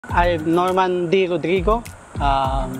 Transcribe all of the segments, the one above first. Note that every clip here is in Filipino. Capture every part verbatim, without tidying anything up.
I'm Normandi Rodrigo. Um,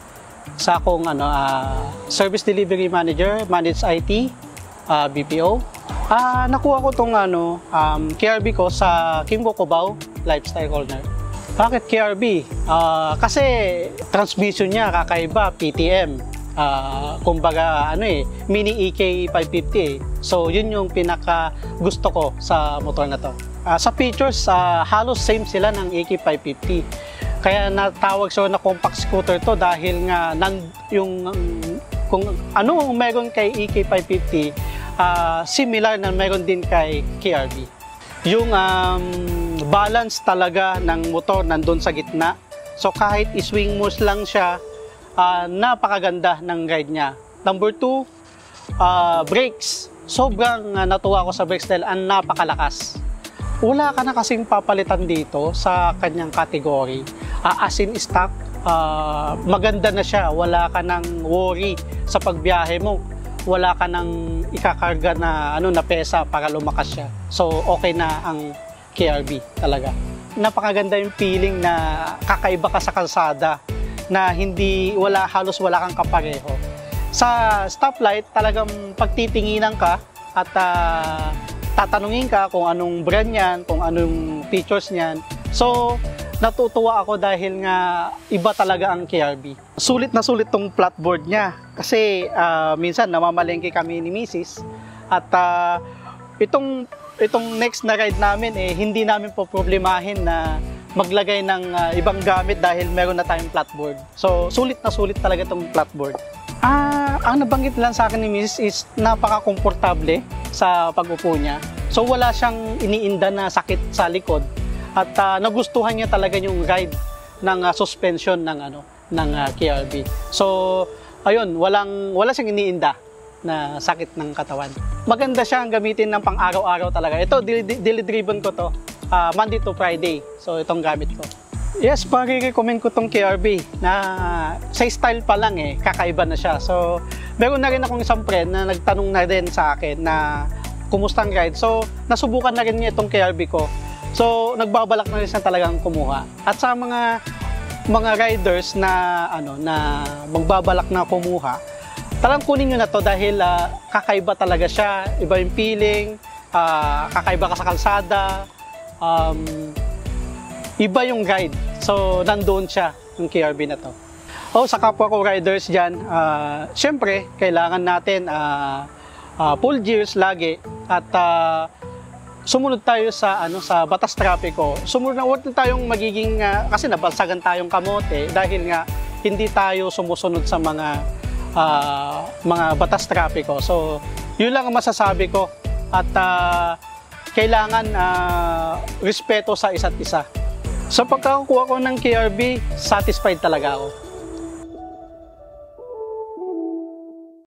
sa akong ano, uh, Service Delivery Manager, Managed I T, uh, B P O. Uh, nakuha ko itong ano, um, K R V ko sa KYMCO K R V Lifestyle Corner. Bakit K R V? Uh, kasi transmission niya kakaiba, P T M. Uh, kumbaga ano eh, mini E K five fifty eh. So yun yung pinaka gusto ko sa motor na to. Uh, sa features, uh, halos same sila ng A K five fifty. Kaya natawag siya na compact scooter to dahil nga nan, yung um, kung ano meron kay A K five fifty, uh, similar na meron din kay K R V. Yung um, balance talaga ng motor nandun sa gitna. So kahit iswing moves lang siya, uh, napakaganda ng ride niya. Number two, uh, brakes. Sobrang uh, natuwa ko sa brakes dahil ang napakalakas. Wala ka na kasing papalitan dito sa kanyang category. Uh, as in stock, uh, maganda na siya. Wala ka nang worry sa pagbiyahe mo. Wala ka nang ikakarga na, ano, na pesa para lumakas siya. So, okay na ang K R V talaga. Napakaganda yung feeling na kakaiba ka sa kalsada, na hindi, wala, halos wala kang kapareho. Sa stoplight, talagang pagtitinginan ka at uh, tatanungin ka kung anong brand yan, kung anong features niyan. So, natutuwa ako dahil nga iba talaga ang K R V. Sulit na sulit tong flatboard niya kasi uh, minsan namamalengke kami ni Missus at uh, itong itong next na ride namin eh hindi namin po problemahin na maglagay ng uh, ibang gamit dahil meron na tayong flatboard. So, sulit na sulit talaga itong flatboard. Ah, ang nabanggit lang sa akin ni Missus is napaka-komportable sa pag-upo niya. So, wala siyang iniinda na sakit sa likod. At uh, nagustuhan niya talaga yung ride ng uh, suspension ng ano ng uh, K R V. So, ayun, walang wala siyang iniinda na sakit ng katawan. Maganda siyang gamitin ng pang-araw-araw talaga. Ito, daily-driven ko to. Uh, Monday to Friday. So, itong gamit ko. Yes, pare-recommend ko tong K R V na sa style pa lang eh, kakaiba na siya. So, meron na rin akong isang friend na nagtanong na din sa akin na kumusta ang ride. So, nasubukan na rin niya itong K R V ko. So, nagbabalak na rin siya talagang kumuha. At sa mga mga riders na ano na magbabalak na kumuha, talagang kunin nyo na to dahil uh, kakaiba talaga siya. Iba yung feeling, uh, kakaiba ka sa kalsada, um, iba yung ride. So, nandoon siya, yung K R V na to. Oh, sa kapwa ko riders dyan, uh, syempre, kailangan natin uh, uh, full gears lagi at uh, sumunod tayo sa ano sa batas trapiko. Sumunod na, huwag tayong magiging uh, kasi nabalsagan tayong kamote dahil nga hindi tayo sumusunod sa mga uh, mga batas trapiko. So, yun lang ang masasabi ko at uh, kailangan uh, respeto sa isa't isa. Sa pagkakakuha ko ng K R V, satisfied talaga ako.